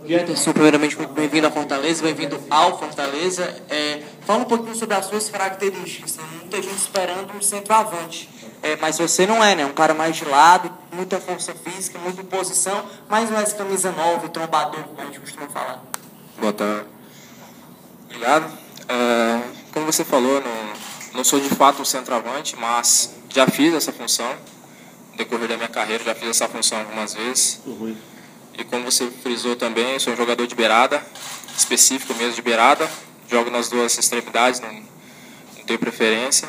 Jefferson, primeiramente, muito bem-vindo ao Fortaleza, bem-vindo ao Fortaleza. Fala um pouquinho sobre as suas características. Tem muita gente esperando um centroavante, mas você não é, né? Um cara mais de lado, muita força física, muita imposição, mas não é essa camisa nova, trombador, como a gente costuma falar. Boa tarde. Obrigado. Como você falou, não sou de fato um centroavante, mas já fiz essa função. No decorrer da minha carreira, já fiz essa função algumas vezes. E como você frisou também, sou um jogador de beirada, específico mesmo de beirada. Jogo nas duas extremidades, não tenho preferência.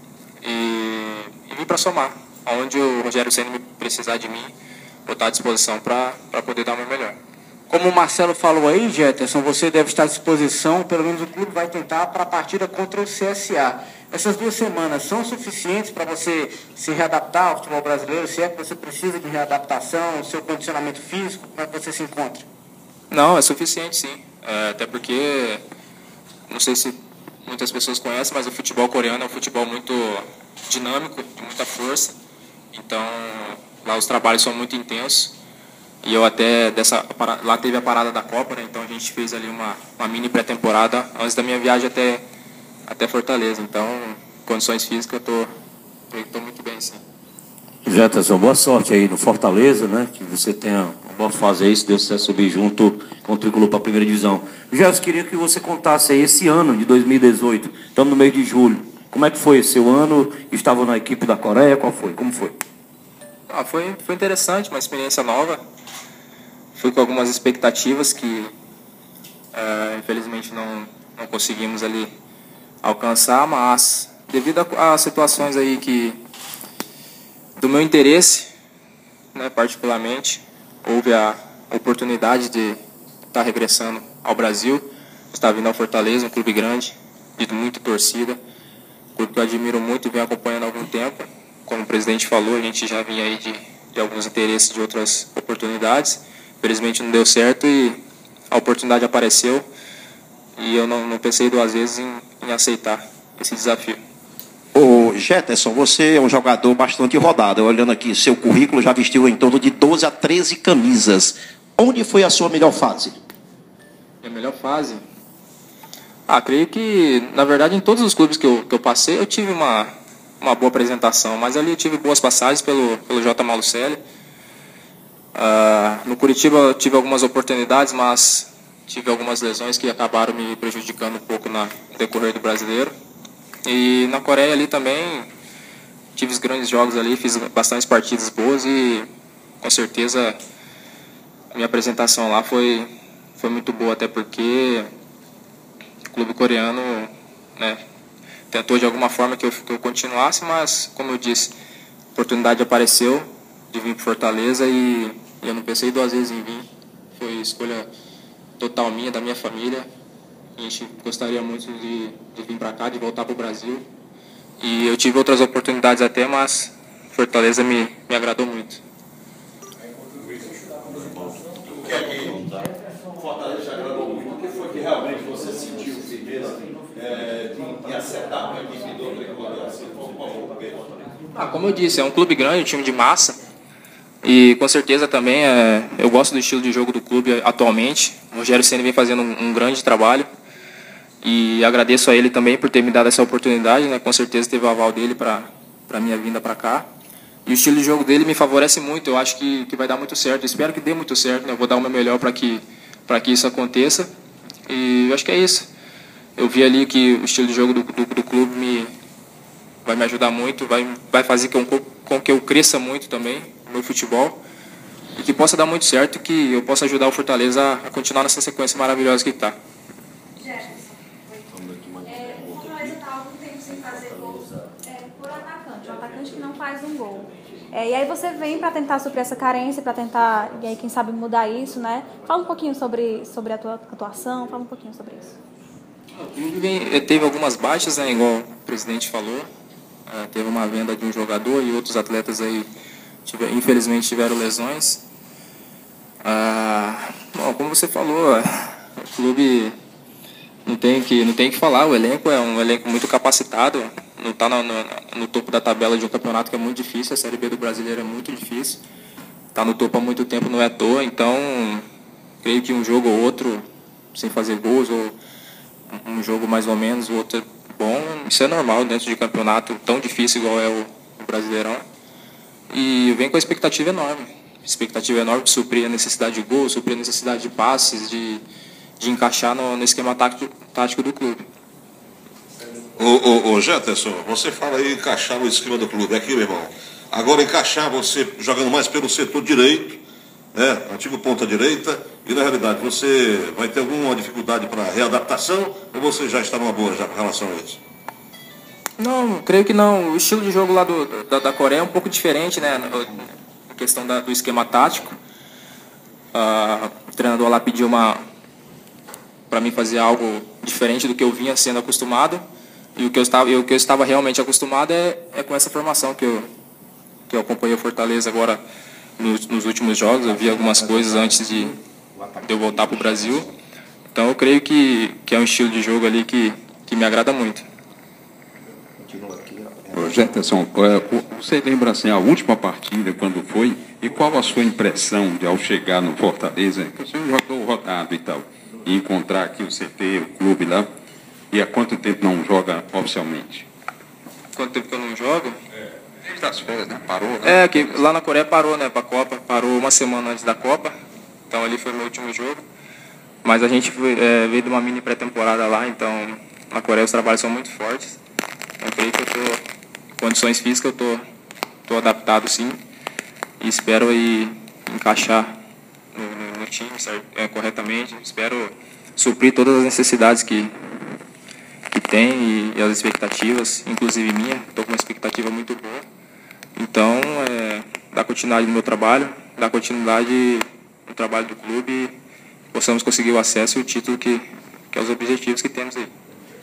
E vim para somar. Onde o Rogério Ceni me precisar de mim, vou estar à disposição para poder dar o meu melhor. Como o Marcelo falou aí, Jefferson, você deve estar à disposição, pelo menos o clube vai tentar, para a partida contra o CSA. Essas 2 semanas são suficientes para você se readaptar ao futebol brasileiro? Se é que você precisa de readaptação, seu condicionamento físico, como é que você se encontra? Não, é suficiente sim. Até porque, não sei se muitas pessoas conhecem, mas o futebol coreano é um futebol muito dinâmico, de muita força. Então, lá os trabalhos são muito intensos. E eu até, lá teve a parada da Copa, né? Então a gente fez ali uma mini pré-temporada antes da minha viagem até Fortaleza. Então, condições físicas, eu tô muito bem, sim. Jefferson, boa sorte aí no Fortaleza, né? Que você tenha uma boa fase aí, se Deus quiser subir junto com o Tricolor para a primeira divisão. Jefferson, queria que você contasse aí esse ano de 2018, estamos no mês de julho. Como é que foi esse seu ano? Estava na equipe da Coreia, qual foi? Como foi? Foi interessante, uma experiência nova. Fui com algumas expectativas que infelizmente não conseguimos ali alcançar, mas devido a situações aí que do meu interesse, né, particularmente, houve a oportunidade de estar regressando ao Brasil, estar vindo ao Fortaleza, um clube grande, de muita torcida, um clube que eu admiro muito e venho acompanhando há algum tempo. Como o presidente falou, a gente já vinha aí de alguns interesses de outras oportunidades. Infelizmente não deu certo e a oportunidade apareceu e eu não pensei 2 vezes em aceitar esse desafio. Ô Jefferson, você é um jogador bastante rodado. Olhando aqui, seu currículo já vestiu em torno de 12 a 13 camisas. Onde foi a sua melhor fase? Minha melhor fase? Creio que, na verdade, em todos os clubes que eu passei, eu tive uma boa apresentação, mas ali eu tive boas passagens pelo J. Malucelli. No Curitiba eu tive algumas oportunidades, mas tive algumas lesões que acabaram me prejudicando um pouco no decorrer do brasileiro. E na Coreia ali também tive os grandes jogos ali, fiz bastantes partidas boas e com certeza a minha apresentação lá foi muito boa, até porque o clube coreano, né, tentou de alguma forma que eu continuasse, mas como eu disse, a oportunidade apareceu de vir para Fortaleza e eu não pensei 2 vezes em vir. Foi escolha total minha, da minha família. A gente gostaria muito de vir para cá, de voltar para o Brasil. E eu tive outras oportunidades até, mas Fortaleza me agradou muito. O que é que o Fortaleza te agradou muito? O que foi que realmente você sentiu firmeza de acertar com a equipe do Tricolor? Como eu disse, é um clube grande, um time de massa. E com certeza também eu gosto do estilo de jogo do clube atualmente. O Rogério Ceni vem fazendo um grande trabalho. E agradeço a ele também por ter me dado essa oportunidade, né? Com certeza teve o aval dele para a minha vinda para cá. E o estilo de jogo dele me favorece muito. Eu acho que vai dar muito certo. Eu espero que dê muito certo, né? Eu vou dar o meu melhor para que isso aconteça. E eu acho que é isso. Eu vi ali que o estilo de jogo do clube vai me ajudar muito, vai fazer com que eu cresça muito também no meu futebol e que possa dar muito certo, que eu possa ajudar o Fortaleza a continuar nessa sequência maravilhosa que está. O Fortaleza está há algum tempo sem fazer gol por atacante, um atacante que não faz um gol. E aí você vem para tentar suprir essa carência, para tentar, e aí quem sabe mudar isso, né? Fala um pouquinho sobre a tua atuação, fala um pouquinho sobre isso. Teve algumas baixas, né, igual o presidente falou. Teve uma venda de um jogador e outros atletas aí infelizmente tiveram lesões. Como você falou, o clube não tem que falar, o elenco é um elenco muito capacitado, não está no topo da tabela de um campeonato que é muito difícil, a Série B do Brasileiro é muito difícil, está no topo há muito tempo, não é à toa, então creio que um jogo ou outro sem fazer gols, ou um jogo mais ou menos, o outro é bom. Isso é normal dentro de campeonato tão difícil igual é o Brasileirão. E eu venho com a expectativa enorme de suprir a necessidade de gols, suprir a necessidade de passes, de encaixar no esquema tático do clube. Ô Jefferson, você fala aí encaixar no esquema do clube, aqui, meu irmão. Agora encaixar você jogando mais pelo setor direito, né, antigo ponta direita, e na realidade você vai ter alguma dificuldade para readaptação, ou você já está numa boa já com relação a isso? Não, creio que não. O estilo de jogo lá da Coreia é um pouco diferente, né? A questão do esquema tático. O treinador lá pediu para mim fazer algo diferente do que eu vinha sendo acostumado. E o que eu estava realmente acostumado é com essa formação que eu acompanhei o Fortaleza agora nos últimos jogos. Eu vi algumas coisas antes de eu voltar para o Brasil. Então eu creio que é um estilo de jogo ali que me agrada muito. Jefferson, você lembra assim, a última partida, quando foi, e qual a sua impressão de ao chegar no Fortaleza, que o senhor jogou rodado e tal, e encontrar aqui o CT, o clube lá, e há quanto tempo não joga oficialmente? Quanto tempo que eu não jogo? Desde as férias, né? Parou, né? É, que lá na Coreia parou, né, pra Copa, parou uma semana antes da Copa, então ali foi o meu último jogo. Mas a gente veio de uma mini pré-temporada lá, então na Coreia os trabalhos são muito fortes. Eu creio que condições físicas eu tô adaptado sim, e espero aí encaixar no time corretamente, espero suprir todas as necessidades que tem e as expectativas, inclusive minha. Estou com uma expectativa muito boa, então dar continuidade no meu trabalho, dar continuidade no trabalho do clube e possamos conseguir o acesso e o título que é os objetivos que temos aí.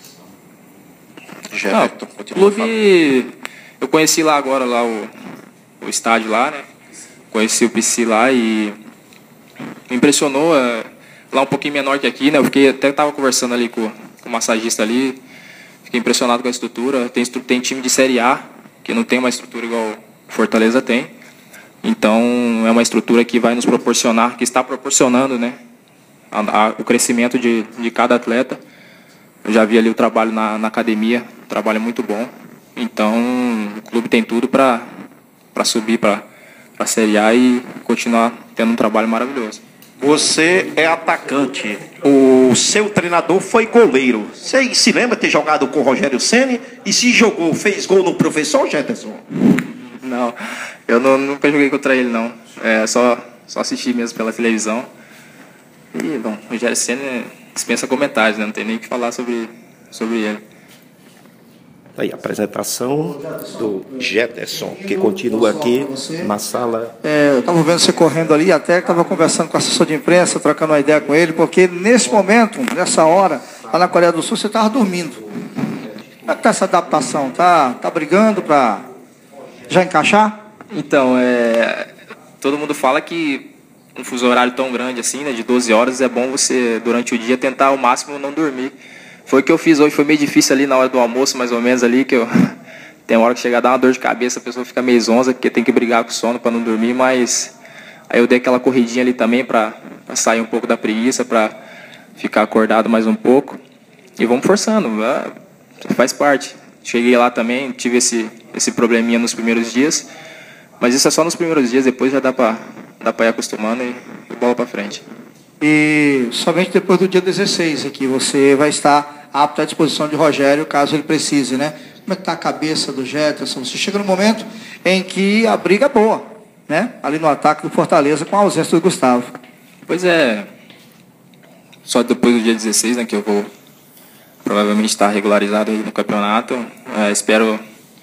O clube, eu conheci lá agora o estádio lá, né? Conheci o PC lá e me impressionou. Lá um pouquinho menor que aqui, né? Porque até estava conversando ali com o massagista ali, fiquei impressionado com a estrutura. Tem time de Série A que não tem uma estrutura igual o Fortaleza tem. Então é uma estrutura que vai nos proporcionar, que está proporcionando, né? O crescimento de cada atleta. Eu já vi ali o trabalho na academia, um trabalho muito bom. Então, o clube tem tudo para subir para a Série A e continuar tendo um trabalho maravilhoso. Você é atacante. O seu treinador foi goleiro. Você se lembra de ter jogado com o Rogério Ceni? E se jogou, fez gol no professor, Jefferson? Não, eu nunca joguei contra ele, não. Só assisti mesmo pela televisão. E, bom, o Rogério Ceni dispensa comentários, né? Não tem nem o que falar sobre ele. Aí, a apresentação do Jefferson, que continua aqui na sala. Eu estava vendo você correndo ali, até estava conversando com o assessor de imprensa, trocando uma ideia com ele, porque nesse momento, nessa hora, lá na Coreia do Sul, você estava dormindo. Como é que está essa adaptação? Tá brigando para já encaixar? Então, todo mundo fala que um fuso horário tão grande assim, né, de 12 horas, é bom você, durante o dia, tentar ao máximo não dormir. Foi o que eu fiz hoje, foi meio difícil ali na hora do almoço, mais ou menos ali, que tem uma hora que chega a dar uma dor de cabeça, a pessoa fica meio zonza, porque tem que brigar com o sono para não dormir, mas aí eu dei aquela corridinha ali também para sair um pouco da preguiça, para ficar acordado mais um pouco. E vamos forçando, faz parte. Cheguei lá também, tive esse probleminha nos primeiros dias, mas isso é só nos primeiros dias, depois já dá para ir acostumando e bola para frente. E somente depois do dia 16 aqui você vai estar apto à disposição de Rogério, caso ele precise, né? Como é que está a cabeça do Jefferson? Você chega no momento em que a briga é boa, né? Ali no ataque do Fortaleza com a ausência do Gustavo. Pois é, só depois do dia 16, né, que eu vou provavelmente estar regularizado aí no campeonato. Espero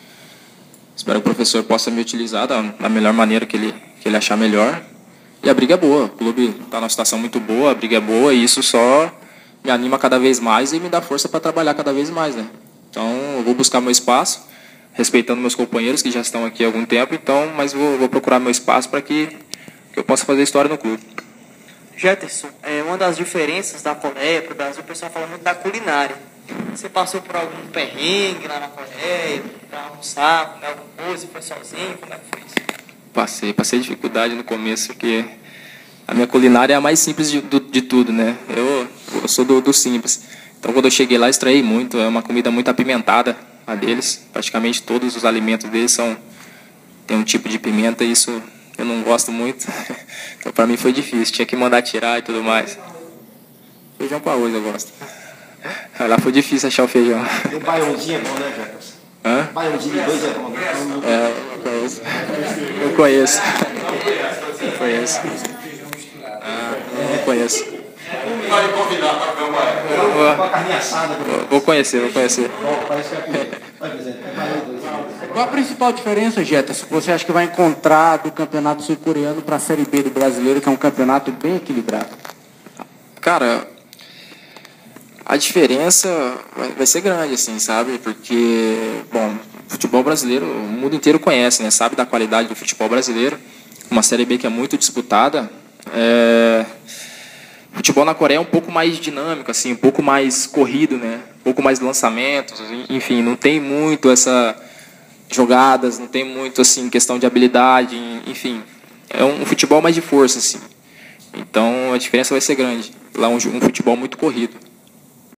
que o professor possa me utilizar da melhor maneira que ele achar melhor. E a briga é boa, o clube está numa situação muito boa, a briga é boa e isso só me anima cada vez mais e me dá força para trabalhar cada vez mais, né? Então eu vou buscar meu espaço, respeitando meus companheiros que já estão aqui há algum tempo, mas vou procurar meu espaço para que eu possa fazer história no clube. Jefferson, uma das diferenças da Coreia para o Brasil, o pessoal fala muito da culinária. Você passou por algum perrengue lá na Coreia, para almoçar, comer alguma coisa, foi sozinho, como é que foi isso? Passei dificuldade no começo, porque a minha culinária é a mais simples de tudo, né? Eu sou do simples. Então, quando eu cheguei lá, estranhei muito. É uma comida muito apimentada, a deles. Praticamente todos os alimentos deles tem um tipo de pimenta e isso eu não gosto muito. Então, para mim foi difícil. Tinha que mandar tirar e tudo mais. Feijão com arroz eu gosto. Lá foi difícil achar o feijão. E o baiãozinho é bom, né, Jefferson? Hã? Baiãozinho de dois é bom. Eu conheço. Não conheço. Vai convidar para ver Uma carninha assada. Vou conhecer. Qual a principal diferença, Jefferson, que você acha que vai encontrar do campeonato sul-coreano para a Série B do brasileiro, que é um campeonato bem equilibrado? Cara, a diferença vai ser grande, assim, sabe? Porque, bom, futebol brasileiro, o mundo inteiro conhece, né? Sabe da qualidade do futebol brasileiro. Uma Série B que é muito disputada. Futebol na Coreia é um pouco mais dinâmico, assim, um pouco mais corrido, né? Um pouco mais lançamentos, enfim, não tem muito essa jogadas, não tem muito assim questão de habilidade, enfim, é um futebol mais de força, assim. Então a diferença vai ser grande. Lá é um futebol muito corrido.